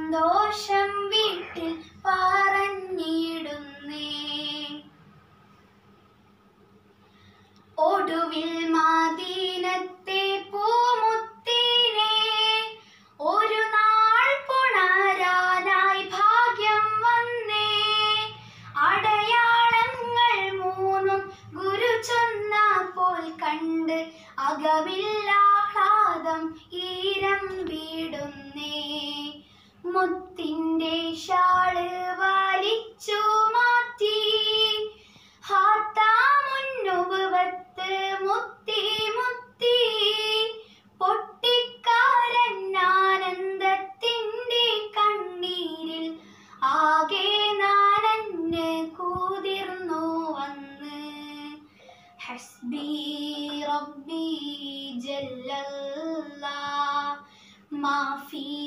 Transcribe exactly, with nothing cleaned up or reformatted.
സന്തോഷം വീട്ടിൽ പറഞ്ഞിടുന്നേ. ഒടുവിൽ മദീനത്തെ പൂമുത്തിനെ ഒരു നാൾ പുണരാനായി ഭാഗ്യം വന്നേ. അടയാളങ്ങൾ മൂന്നും ഗുരു ചൊന്നപ്പോൾ കണ്ട് അകമില്ലാഹ്ലാദം ഈരം വീടുന്നേ. മുത്തിന്റെ ഷാള് വലിച്ചു മാറ്റി ഹാത്താമുന്നുബുവത്ത് മുത്തി മുത്തി. പൊട്ടിക്കാരൻ ആനന്ദത്തിന്റെ കണ്ണീരിൽ ആകെ നാനന്ന് കൂതിർന്നു വന്ന്. ഹസ്ബി റബ്ബി ജല്ലല്ലാഹ് മാ ഫീ